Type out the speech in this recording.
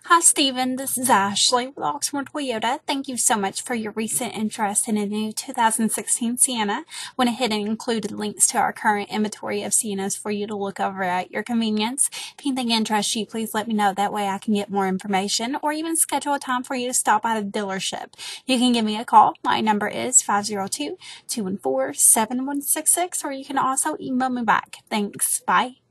Hi, Stephen. This is Ashley with Oxmoor Toyota. Thank you so much for your recent interest in a new 2016 Sienna. Went ahead and included links to our current inventory of Siennas for you to look over at your convenience. If anything interests you, please let me know. That way I can get more information or even schedule a time for you to stop by the dealership. You can give me a call. My number is 502-214-7166, or you can also email me back. Thanks. Bye.